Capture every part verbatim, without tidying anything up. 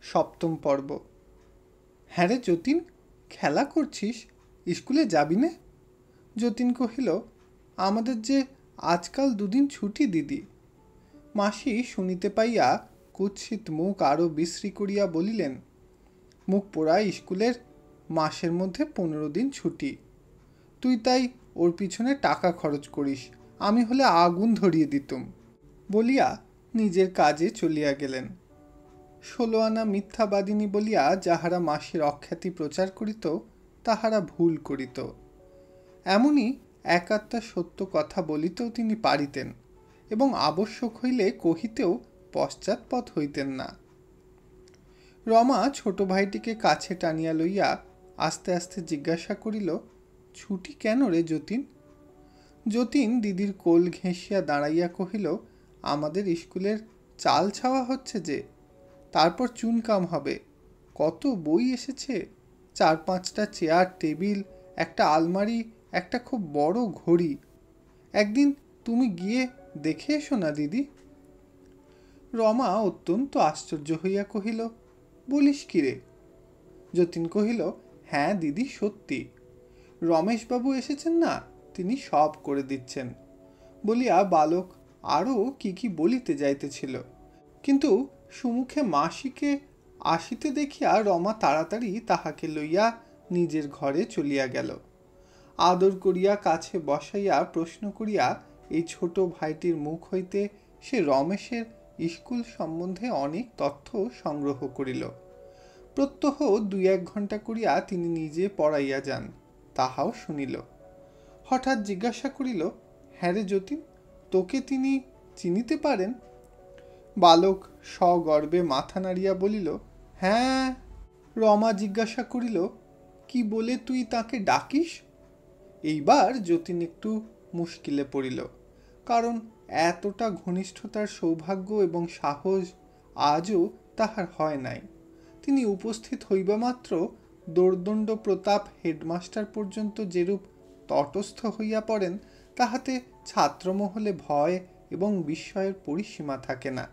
সপ্তম পর্ব। হ্যাঁ রে যতীন, খেলা করছিস? স্কুলে যাবি নে? যতীন কহিল, আমাদের যে আজকাল দুদিন ছুটি দিদি। মাসি শুনিতে পাইয়া কুৎসিত মুখ আরও বিশ্রী করিয়া বলিলেন, মুখ পোড়া স্কুলের মাসের মধ্যে পনেরো দিন ছুটি। তুই তাই ওর পিছনে টাকা খরচ করিস, আমি হলে আগুন ধরিয়ে দিতুম। বলিয়া নিজের কাজে চলিয়া গেলেন। ষোলো আনা মিথ্যাবাদিনী বলিয়া যাহারা মাসির অখ্যাতি প্রচার করিত তাহারা ভুল করিত। এমনই এক আধটা সত্য কথা বলিতেও তিনি পারিতেন এবং আবশ্যক হইলে কহিতেও পশ্চাৎপদ হইতেন না। রমা ছোট ভাইটিকে কাছে টানিয়া লইয়া আস্তে আস্তে জিজ্ঞাসা করিল, ছুটি কেন রে যতীন? যতীন দিদির কোল ঘেঁষিয়া দাঁড়াইয়া কহিল, আমাদের স্কুলের চাল ছাওয়া হচ্ছে যে, তারপর চুনকাম হবে। কত বই এসেছে, চার পাঁচটা চেয়ার টেবিল, একটা আলমারি, একটা খুব বড় ঘড়ি। একদিন তুমি গিয়ে দেখে এসো না দিদি। রমা অত্যন্ত আশ্চর্য হইয়া কহিল, বলিস কি রে? যতীন কহিল, হ্যাঁ দিদি, সত্যি। রমেশবাবু এসেছেন না, তিনি সব করে দিচ্ছেন। বলিয়া বালক আরও কি কি বলিতে যাইতেছিল, কিন্তু সুমুখে মাসিকে আসিতে দেখিয়া রমা তাড়াতাড়ি তাহাকে লইয়া নিজের ঘরে চলিয়া গেল। আদর করিয়া কাছে বসাইয়া প্রশ্ন করিয়া এই ছোট ভাইটির মুখ হইতে সে রমেশের স্কুল সম্বন্ধে অনেক তথ্য সংগ্রহ করিল। প্রত্যহ দুই এক ঘন্টা করিয়া তিনি নিজে পড়াইয়া যান, তাহাও শুনিল। হঠাৎ জিজ্ঞাসা করিল, হ্যাঁ রে যতীন, তোকে তিনি চিনিতে পারেন? বালক সগর্বে মাথা নাড়িয়া বলিল, হ্যাঁ। রমা জিজ্ঞাসা করিল, কি বলে তুই তাকে ডাকিস? এইবার যতীন একটু মুশকিলে পড়িল, কারণ এতটা ঘনিষ্ঠতার সৌভাগ্য এবং সাহস আজও তাহার হয় নাই। তিনি উপস্থিত হইবা মাত্র দোর্দণ্ড প্রতাপ হেডমাস্টার পর্যন্ত যেরূপ তটস্থ হইয়া পড়েন, তাহাতে ছাত্রমহলে ভয় এবং বিস্ময়ের পরিসীমা থাকে না।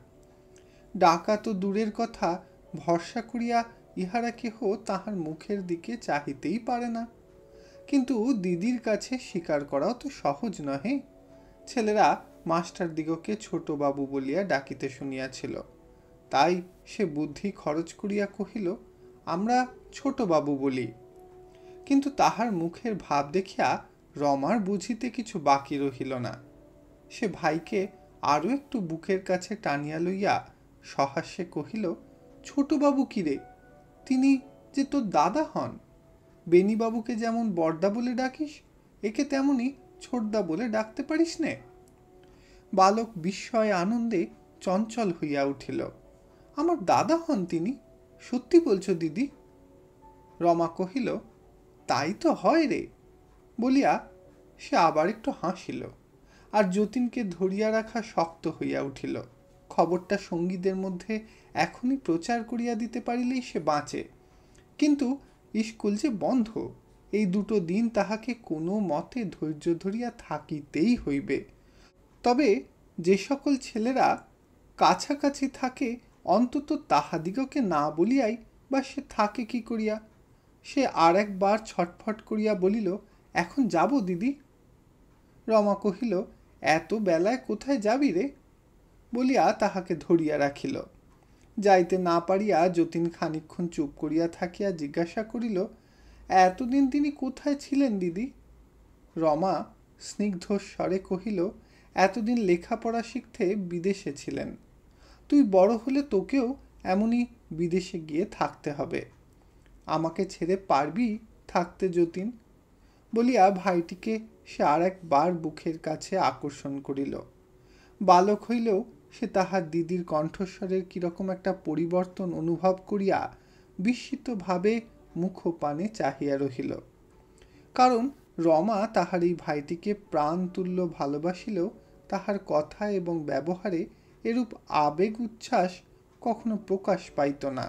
ডাকা তো দূরের কথা, ভরসা করিয়া ইহারা কেহ তাহার মুখের দিকে চাহিতেই পারে না। কিন্তু দিদির কাছে স্বীকার করাও তো সহজ নহে। ছেলেরা মাস্টার দিগকে ছোট বাবু বলিয়া ডাকিতে শুনিয়াছিল, তাই সে বুদ্ধি খরচ করিয়া কহিল, আমরা ছোট বাবু বলি। কিন্তু তাহার মুখের ভাব দেখিয়া রমার বুঝিতে কিছু বাকি রহিল না। সে ভাইকে আরও একটু বুকের কাছে টানিয়া লইয়া সহাস্যে কহিল, ছোট বাবু কিরে? তিনি যে তোর দাদা হন। বেনিবাবুকে যেমন বড়দা বলে ডাকিস, একে তেমনি ছোটদা বলে ডাকতে পারিস নে? বালক বিস্ময় আনন্দে চঞ্চল হইয়া উঠিল, আমার দাদা হন তিনি? সত্যি বলছো দিদি? রমা কহিল, তাই তো হয় রে। বলিয়া সে আবার একটু হাসিল, আর যতীনকে ধরিয়া রাখা শক্ত হইয়া উঠিল। খবরটা সঙ্গীদের মধ্যে এখনই প্রচার করিয়া দিতে পারিলেই সে বাঁচে, কিন্তু স্কুল যে বন্ধ, এই দুটো দিন তাহাকে কোনো মতে ধৈর্য ধরিয়া থাকিতেই হইবে। তবে যে সকল ছেলেরা কাছাকাছি থাকে, অন্তত তাহাদিগকে না বলিয়াই বা সে থাকে কি করিয়া। সে আর একবার ছটফট করিয়া বলিল, এখন যাব দিদি। রমা কহিল, এত বেলায় কোথায় যাবি রে? বলিয়া তাহাকে ধরিয়া রাখিল। যাইতে না পারিয়া যতীন খানিকক্ষণ চুপ করিয়া থাকিয়া জিজ্ঞাসা করিল, এতদিন তিনি কোথায় ছিলেন দিদি? রমা স্নিগ্ধ স্বরে কহিল, এতদিন লেখাপড়া শিখতে বিদেশে ছিলেন। তুই বড় হলে তোকেও এমনই বিদেশে গিয়ে থাকতে হবে। আমাকে ছেড়ে পারবি থাকতে যতীন? বলিয়া ভাইটিকে সে আর একবার বুকের কাছে আকর্ষণ করিল। বালক হইলেও সে তাহার দিদির কণ্ঠস্বরের কিরকম একটা পরিবর্তন অনুভব করিয়া বিস্মিতভাবে মুখপানে চাহিয়া রহিল। কারণ রমা তাহার এই ভাইটিকে প্রাণতুল্য ভালোবাসিলেও তাহার কথা এবং ব্যবহারে এরূপ আবেগ উচ্ছ্বাস কখনো প্রকাশ পাইত না।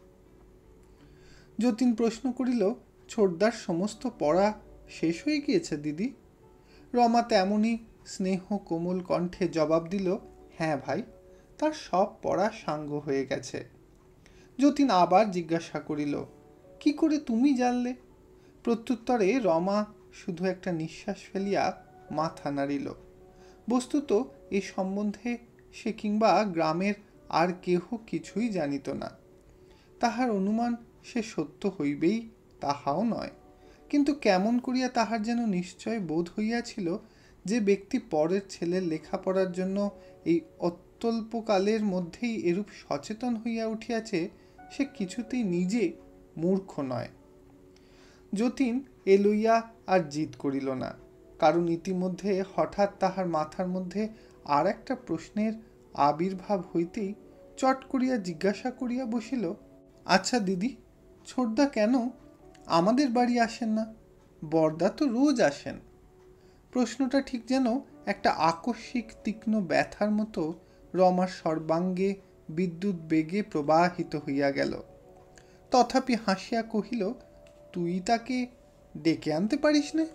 যতীন প্রশ্ন করিল, ছোটদার সমস্ত পড়া শেষ হয়ে গিয়েছে দিদি? রমা তেমনি স্নেহ কোমল কণ্ঠে জবাব দিল, হ্যাঁ ভাই, তার সব পড়া সাঙ্গ হয়ে গেছে। যতীন আবার জিজ্ঞাসা করিল, কি করে তুমি জানলে? প্রত্যুত্তরে রমা শুধু একটা নিঃশ্বাস ফেলিয়া মাথা নাড়িল। বস্তুত এ সম্বন্ধে সে কিংবা গ্রামের আর কেহ কিছুই জানিত না। তাহার অনুমান সে সত্য হইবেই তাহাও নয়, কিন্তু কেমন করিয়া তাহার যেন নিশ্চয় বোধ হইয়াছিল যে ব্যক্তি পরের ছেলের লেখাপড়ার জন্য এই অত্যল্পকালের মধ্যেই এরূপ সচেতন হইয়া উঠিয়াছে, সে কিছুতেই নিজে মূর্খ নয়। যতীন এ লইয়া আর জিদ করিল না, কারণ ইতিমধ্যে হঠাৎ তাহার মাথার মধ্যে আর একটা প্রশ্নের আবির্ভাব হইতেই চট করিয়া জিজ্ঞাসা করিয়া বসিল, আচ্ছা দিদি, ছোটদা কেন আমাদের বাড়ি আসেন না? বড়দা তো রোজ আসেন। প্রশ্নটা ঠিক যেন একটা আকস্মিক তীক্ষ্ণ ব্যথার মতো রমার সর্বাঙ্গে বিদ্যুৎ বেগে প্রবাহিত হইয়া গেল। তথাপি হাসিয়া কহিল, তুই তাকে ডেকে আনতে পারিস নে?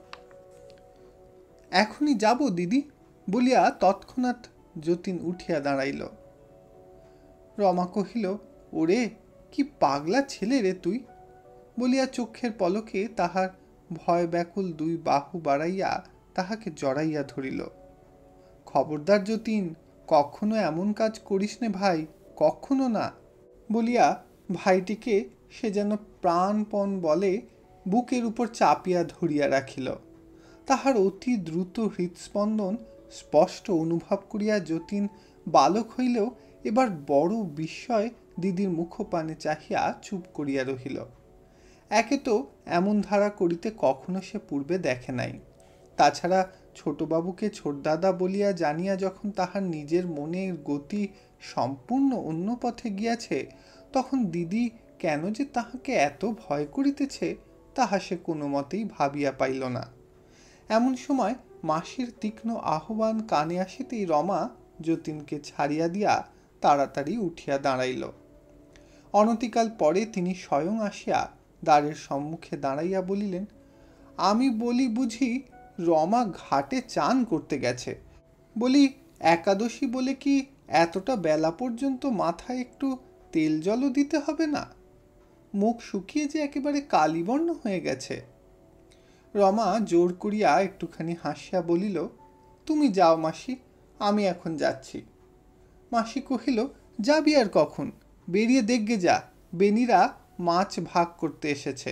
এখনই যাব দিদি বলিয়া তৎক্ষণাৎ যতীন উঠিয়া দাঁড়াইল। রমা কহিল, ওরে কি পাগলা ছেলে রে তুই, বলিয়া চক্ষের পলকে তাহার ভয় ব্যাকুল দুই বাহু বাড়াইয়া তাহাকে জড়াইয়া ধরিল। খবরদার যতীন, কখনো এমন কাজ করিস নে ভাই, কখনো না, বলিয়া ভাইটিকে সে যেন প্রাণপণ বলে বুকের উপর চাপিয়া ধরিয়া রাখিল। তাহার অতি দ্রুত হৃৎস্পন্দন স্পষ্ট অনুভব করিয়া যতীন বালক হইলেও এবার বড় বিস্ময় দিদির মুখপানে চাহিয়া চুপ করিয়া রহিল। একে তো এমন ধারা করিতে কখনো সে পূর্বে দেখে নাই। তাছাড়া ছোটবাবুকে ছোটদাদা বলিয়া জানিয়া যখন তাহার নিজের মনের গতি সম্পূর্ণ অন্য পথে গিয়াছে, তখন দিদি কেন যে তাহাকে এত ভয় করিতেছে তাহা সে কোনো মতেই ভাবিয়া পাইল না। এমন সময় মাসির তীক্ষ্ণ আহ্বান কানে আসিতেই রমা যতীনকে ছাড়িয়া দিয়া তাড়াতাড়ি উঠিয়া দাঁড়াইল। অনতিকাল পরে তিনি স্বয়ং আসিয়া দ্বারের সম্মুখে দাঁড়াইয়া বলিলেন, আমি বলি বুঝি রমা ঘাটে চান করতে গেছে? বলি একাদশী বলে কি এতটা বেলা পর্যন্ত মাথায় একটু তেল জলও দিতে হবে না? মুখ শুকিয়ে যে একেবারে কালিবর্ণ হয়ে গেছে। রমা জোর করিয়া একটুখানি হাসিয়া বলিল, তুমি যাও মাসি, আমি এখন যাচ্ছি। মাসি কহিল, যাবি আর কখন? বেরিয়ে দেখগে যা, বেনিরা মাছ ভাগ করতে এসেছে।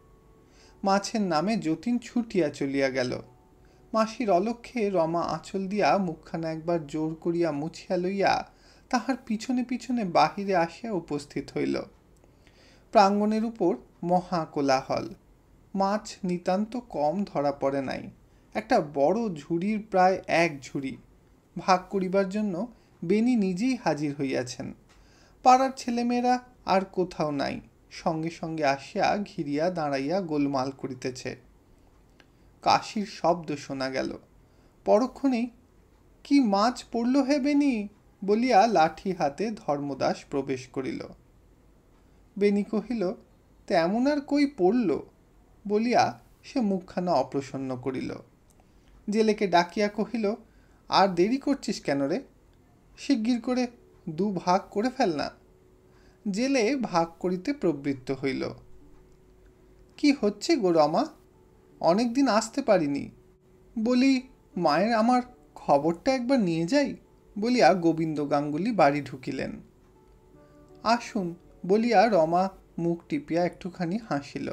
মাছের নামে যতীন ছুটিয়া চলিয়া গেল। মাসির অলক্ষ্যে রমা আঁচল দিয়া মুখখানা একবার জোর করিয়া মুছিয়া লইয়া তাহার পিছনে পিছনে বাহিরে আসিয়া উপস্থিত হইল। প্রাঙ্গণের উপর মহা কোলাহল। মাছ নিতান্ত কম ধরা পড়ে নাই। একটা বড় ঝুড়ির প্রায় এক ঝুড়ি ভাগ করিবার জন্য বেনি নিজেই হাজির হইয়াছেন। পাড়ার ছেলেমেয়েরা আর কোথাও নাই, সঙ্গে সঙ্গে আসিয়া ঘিরিয়া দাঁড়াইয়া গোলমাল করিতেছে। কাশির শব্দ শোনা গেল। পরক্ষণেই কি মাছ পড়ল হে বেনি বলিয়া লাঠি হাতে ধর্মদাস প্রবেশ করিল। বেনি কহিল, তেমন আর কই পড়ল বলিয়া সে মুখখানা অপ্রসন্ন করিল। জেলেকে ডাকিয়া কহিল, আর দেরি করছিস কেন রে? শিগগির করে দু ভাগ করে ফেল না। জেলে ভাগ করিতে প্রবৃত্ত হইল। কি হচ্ছে গো রমা, অনেক দিন আসতে পারিনি, বলি মায়ের আমার খবরটা একবার নিয়ে যাই বলিয়া গোবিন্দ গাঙ্গুলি বাড়ি ঢুকিলেন। আসুন বলিয়া রমা মুখ টিপিয়া একটুখানি হাসিল।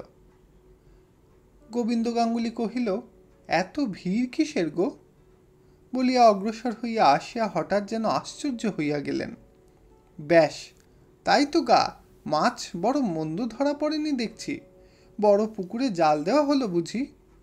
গোবিন্দ গাঙ্গুলি কহিল, এত ভিড় কিসের গো বলিয়া অগ্রসর হইয়া আসিয়া হঠাৎ যেন আশ্চর্য হইয়া গেলেন। ব্যাস, তাই তো গা, মাছ বড় মন্দ ধরা পড়েনি দেখছি, বড় পুকুরে জাল দেওয়া হলো বুঝি?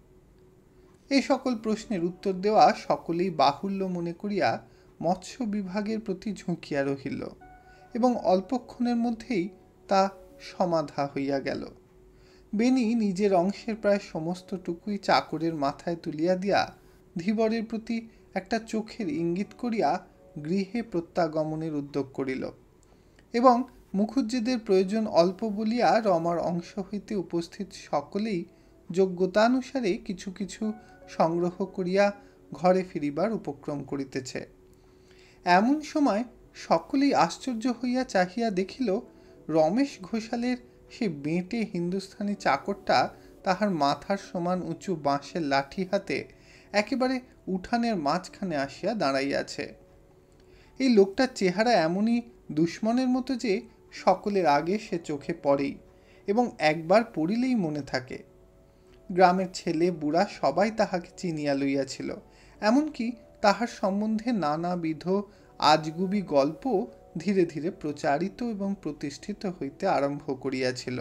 এই সকল প্রশ্নের উত্তর দেওয়া সকলেই বাহুল্য মনে করিয়া মৎস্য বিভাগের প্রতি ঝুঁকিয়া রহিল এবং অল্পক্ষণের মধ্যেই তা সমাধা হইয়া গেল। বেনি নিজের অংশের প্রায় সমস্তটুকুই চাকরের মাথায় তুলিয়া দিয়া ধীবরের প্রতি একটা চোখের ইঙ্গিত করিয়া গৃহে প্রত্যাগমনের উদ্যোগ করিল এবং মুখুজ্জেদের প্রয়োজন অল্প বলিয়া রমার অংশ হইতে উপস্থিত সকলেই যোগ্যতানুসারে কিছু কিছু সংগ্রহ করিয়া ঘরে ফিরিবার উপক্রম করিতেছে। এমন সময় সকলেই আশ্চর্য হইয়া চাহিয়া দেখিল রমেশ ঘোষালের সে বেঁটে হিন্দুস্থানি চাকরটা তাহার মাথার সমান উঁচু বাঁশের লাঠি হাতে একেবারে উঠানের মাঝখানে আসিয়া দাঁড়াইয়াছে। এই লোকটার চেহারা এমনই দুশ্মনের মতো যে সকলের আগে সে চোখে পড়েই এবং একবার পড়িলেই মনে থাকে। গ্রামের ছেলে বুড়া সবাই তাহাকে চিনিয়া লইয়াছিল, এমনকি তাহার সম্বন্ধে নানাবিধ আজগুবি গল্প ধীরে ধীরে প্রচারিত এবং প্রতিষ্ঠিত হইতে আরম্ভ করিয়াছিল।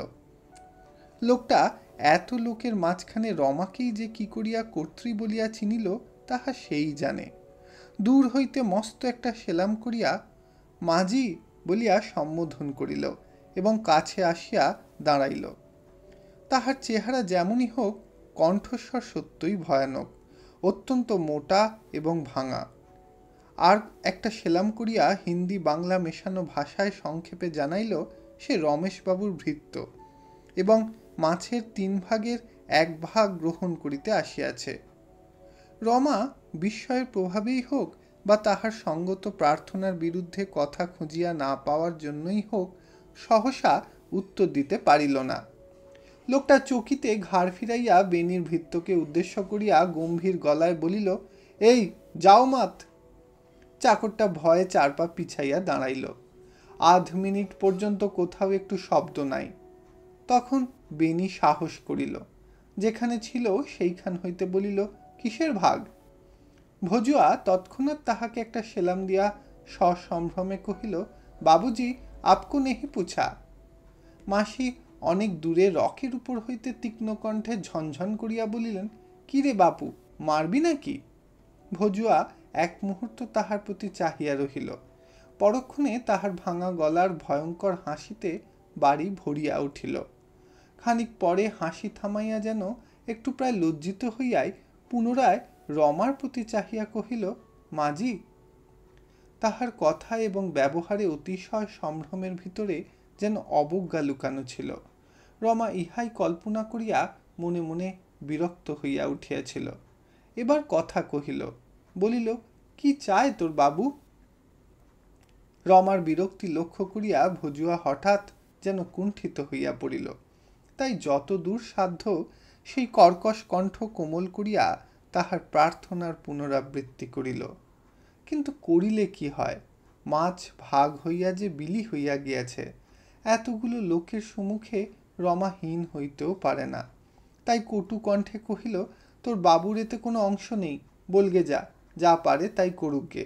লোকটা এত লোকের মাঝখানে রমাকেই যে কি করিয়া কর্ত্রী বলিয়া চিনিল তাহা সেই জানে। দূর হইতে মস্ত একটা সেলাম করিয়া মাঝি বলিয়া সম্বোধন করিল এবং কাছে আসিয়া দাঁড়াইল। তাহার চেহারা যেমনই হোক, কণ্ঠস্বর সত্যই ভয়ানক, অত্যন্ত মোটা এবং ভাঙা। আর একটা সেলাম করিয়া হিন্দি বাংলা মেশানো ভাষায় সংক্ষেপে জানাইল সে রমেশবাবুর ভৃত্য এবং মাছের তিন ভাগের এক ভাগ গ্রহণ করিতে আসিয়াছে। রমা বিস্ময়ের প্রভাবেই হোক বা তাহার সঙ্গত প্রার্থনার বিরুদ্ধে কথা খুঁজিয়া না পাওয়ার জন্যই হোক সহসা উত্তর দিতে পারিল না। লোকটা চকিতে ঘাড় ফিরাইয়া বেনির ভৃত্যকে উদ্দেশ্য করিয়া গম্ভীর গলায় বলিল, এই যাও মাত। চাকরটা ভয়ে চার পা পিছাইয়া দাঁড়াইল। আধ মিনিট পর্যন্ত কোথাও একটু শব্দ নাই। তখন বেনি সাহস করিল, যেখানে ছিল সেইখান হইতে বলিল, কিসের ভাগ? ভজুয়া তৎক্ষণাৎ তাহাকে একটা সেলাম দিয়া সসম্ভ্রমে কহিল, বাবুজি আপকো নেহি পুছা। মাসি অনেক দূরে রকের উপর হইতে তীক্ষ্ণ কণ্ঠে ঝনঝন করিয়া বলিলেন, কি রে বাপু, মারবি নাকি? ভজুয়া এক মুহূর্ত তাহার প্রতি চাহিয়া রহিল। পরক্ষণে তাহার ভাঙা গলার ভয়ঙ্কর হাসিতে বাড়ি ভরিয়া উঠিল। খানিক পরে হাসি থামাইয়া যেন একটু প্রায় লজ্জিত হইয়াই পুনরায় রমার প্রতি চাহিয়া কহিল, মাঝি। তাহার কথা এবং ব্যবহারে অতিশয় সম্ভ্রমের ভিতরে যেন অবজ্ঞা লুকানো ছিল। রমা ইহাই কল্পনা করিয়া মনে মনে বিরক্ত হইয়া উঠিয়াছিল। এবার কথা কহিল, বলিল, কি চায় তোর বাবু? রমার বিরক্তি লক্ষ্য করিয়া ভজুয়া হঠাৎ যেন কুণ্ঠিত হইয়া পড়িল। তাই যত দূর সাধ্য সেই কর্কশ কণ্ঠ কোমল করিয়া তাহার প্রার্থনার পুনরাবৃত্তি করিল। কিন্তু করিলে কি হয়? মাছ ভাগ হইয়া যে বিলি হইয়া গিয়াছে, এতগুলো লোকের সম্মুখে রমা হীন হইতেও পারে না। তাই কটু কণ্ঠে কহিল, তোর বাবুর এতে কোনো অংশ নেই, বলগে যা, যা পারে তাই করুকগে।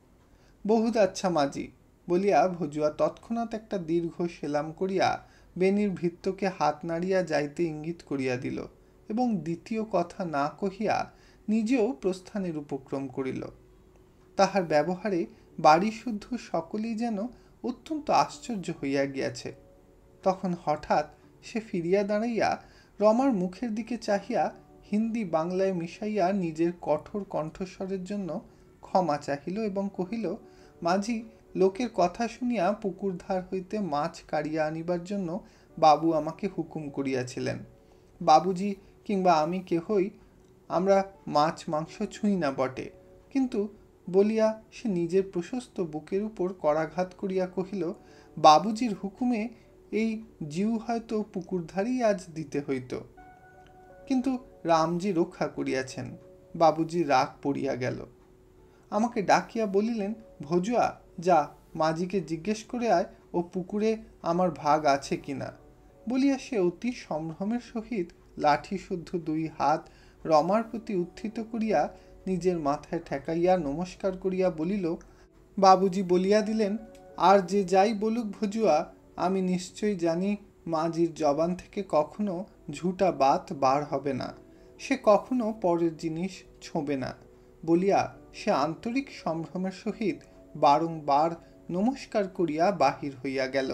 বহুত আচ্ছা মাঝি বলিয়া ভজুয়া তৎক্ষণাৎ একটা দীর্ঘ সেলাম করিয়া বেনির ভৃত্যকে হাত নাড়িয়া যাইতে ইঙ্গিত করিয়া দিল এবং দ্বিতীয় কথা না কহিয়া নিজেও প্রস্থানের উপক্রম করিল। তাহার ব্যবহারে বাড়ি শুদ্ধ সকলেই যেন অত্যন্ত আশ্চর্য হইয়া গিয়াছে। তখন হঠাৎ সে ফিরিয়া দাঁড়াইয়া রমার মুখের দিকে চাহিয়া হিন্দি বাংলায় মিশাইয়া নিজের কঠোর কণ্ঠস্বরের জন্য ক্ষমা চাহিল এবং কহিল, মাঝি, লোকের কথা শুনিয়া পুকুর ধার হইতে মাছ কাড়িয়া আনিবার জন্য বাবু আমাকে হুকুম করিয়াছিলেন। বাবুজি কিংবা আমি কেহই আমরা মাছ মাংস ছুঁই না বটে, কিন্তু বলিয়া সে নিজের প্রশস্ত বুকের উপর করাঘাত করিয়া কহিল, বাবুজির হুকুমে এই জিউ হয়তো পুকুরধারেই আজ দিতে হইত, কিন্তু রামজি রক্ষা করিয়াছেন। বাবুজি রাগ পড়িয়া গেল। আমাকে ডাকিয়া বলিলেন, ভজুয়া যা, মাঝিকে জিজ্ঞেস করে আয় ও পুকুরে আমার ভাগ আছে কিনা। বলিয়া সে অতি সম্ভ্রমের সহিত লাঠি শুদ্ধ দুই হাত রমার প্রতি উত্থিত করিয়া নিজের মাথায় ঠেকাইয়া নমস্কার করিয়া বলিল, বাবুজি বলিয়া দিলেন, আর যে যাই বলুক ভজুয়া, আমি নিশ্চয় জানি মাঝির জবান থেকে কখনো ঝুটা বাত বার হবে না, সে কখনো পরের জিনিস ছোঁবে না। বলিয়া সে আন্তরিক সম্ভ্রমের সহিত বারংবার নমস্কার করিয়া বাহির হইয়া গেল।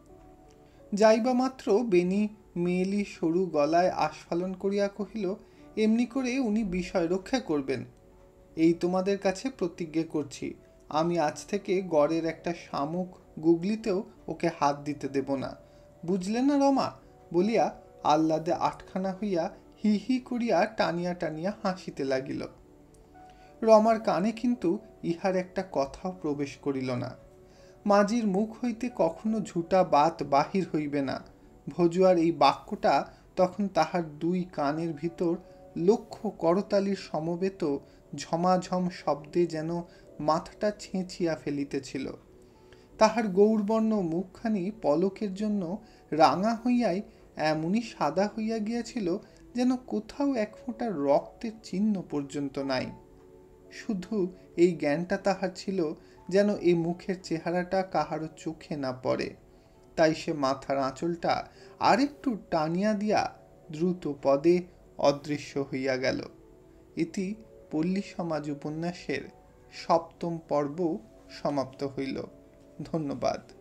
যাইবা মাত্র বেনি মেয়েলি সরু গলায় আস্ফালন করিয়া কহিল, এমনি করে উনি বিষয় রক্ষা করবেন। এই তোমাদের কাছে প্রতিজ্ঞা করছি, আমি আজ থেকে গড়ের একটা শামুক গুগলিতেও ওকে হাত দিতে দেব না, বুঝলে না রমা? বলিয়া আহ্লাদে আটখানা হইয়া হি হি করিয়া টানিয়া টানিয়া হাসিতে লাগিল। রমার কানে কিন্তু ইহার একটা কথাও প্রবেশ করিল না। মাঝির মুখ হইতে কখনো ঝুটা বাত বাহির হইবে না। ভজুয়ার এই বাক্যটা তখন তাহার দুই কানের ভিতর লক্ষ করতালির সমবেত ঝমাঝম শব্দে যেন মাথাটা ছেঁচিয়া ফেলিতেছিল। তাহার গৌরবর্ণ মুখখানি পলকের জন্য রাঙা হইয়াই এমনই সাদা হইয়া গিয়াছিল যেন কোথাও এক ফোঁটা রক্তের চিহ্ন পর্যন্ত নাই। শুধু এই জ্ঞানটা তাহার ছিল যেন এই মুখের চেহারাটা কাহারও চোখে না পড়ে। তাই সে মাথার আঁচলটা আরেকটু টানিয়া দিয়া দ্রুত পদে অদৃশ্য হইয়া গেল। ইতি পল্লী সমাজ উপন্যাসের সপ্তম পর্ব সমাপ্ত হইল। ধন্যবাদ।